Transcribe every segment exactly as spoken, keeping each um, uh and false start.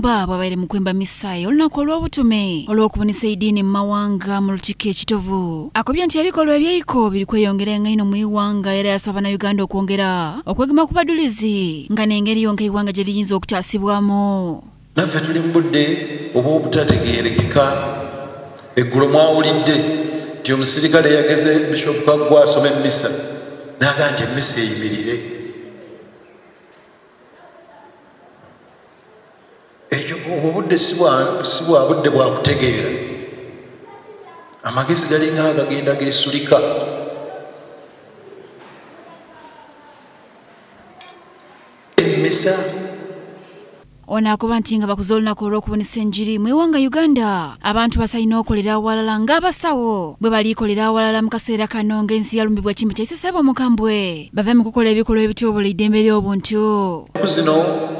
Jjumba bwabaire mu kwemba misayo olunaku olw'obutume olw'okubonesa eddiini mu mawanga mu lukiiko ekitovu. Akobye nti ebikolwa eby'eiko biri kweyongera ennyo mu iwanga era yasaba Bannayuganda okwongera okwegema ku badulizi nga n'engeri yonka iwanga gye liyinza okutaasibwamu. Naffe tuli mu budde obw'obutategeerekeka. Eggulo mwawulidde nti omusirikale yageze Bishop Kaggwa asoma emmisa n'aga nti emmisa eyimirire. Ekyo obwo budde si bwa budde bwa kutegeera. Amagezi galinga agagenda geesulika. Emmisa ono akuba nti nga bakuze olunaku olw'okubonesa enjiri mu iwanga Uganda abantu basalina okolera awalala ng'abasawo bwe baliikolera awalala mu kaseera kano ng'ensi yalumbibwa ekimbe kyaisesebwa omukambwe bave mu kukola ebikolwa ebityobola eddembe ly'obuntu. Zino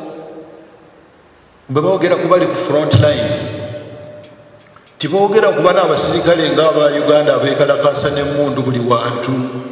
bwe boogera ku bali ku front line tiboogera kuba n'abasirikale ng'aba Uganda abeekalakaasa n'emmundu buli wantu.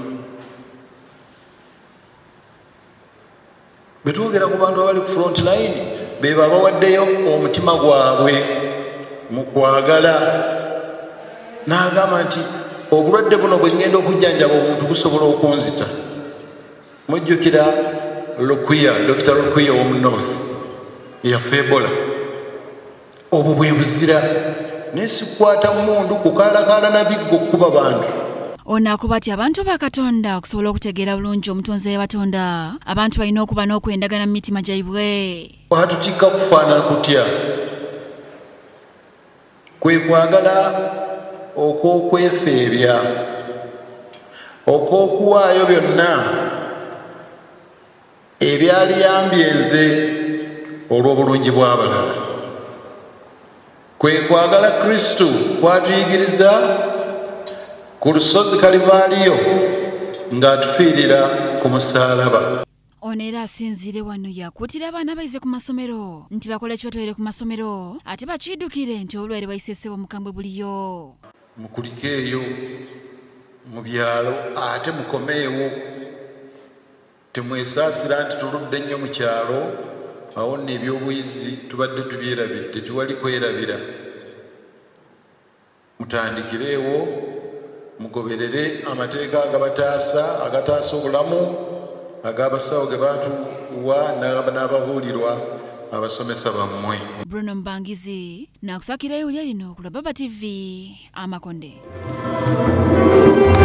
Bwe twogera ku bantu abali ku front line be babawaddeyo omutima gwabwe mu kwagala n'agamba nti obulwadde buno bwe ngenda okujjanjaba omuntu busobola okunzita. Mujjukira Lukwiya, Dokita Lukwiya w'omu North yafa Ebola. Obwo bwe buzira naye sikwata mmundu kukaalakaala na biggo okukuba bantu. Ono akuba ati abantu ba Katonda okusobola okutegeera bulungi omutonzi we Batonda abantu balina okuba n'okwendagana mu mitima gyaibwe. Watutikka kufaanana kutya kwe kwagala okw'okwefeebya okw'okuwaayo byonna ebyaliyambye nze olw'obulungi bw'abalala. Kwe kwagala Kristo kwatuyigiriza ku lusozi Kalivaaliyo ng'atufiirira ku musaalaba. Ono era asinziire wano yakuutira abaana bayize ku masomero nti bakole ekibatwalire ku masomero ate bakiddukire nti obulwaire bwaisesebwa omukambwe buliyo. Mukulike eyo mu byalo ate mukomeewo. Temwesaasira nti tuludde nnyo mu kyalo awo nno ebyobuyizi tubadde tubyerabidde tewali kwerabira. Mutandikireewo mugoberere amateeka agabataasa agataasa obulamu ag'abasawo ge baatuwa n'ababuulirwa abasomesa bammwe. Bruno Mbangizi nakusakira ewulya lino ku Baba T V Amakonde.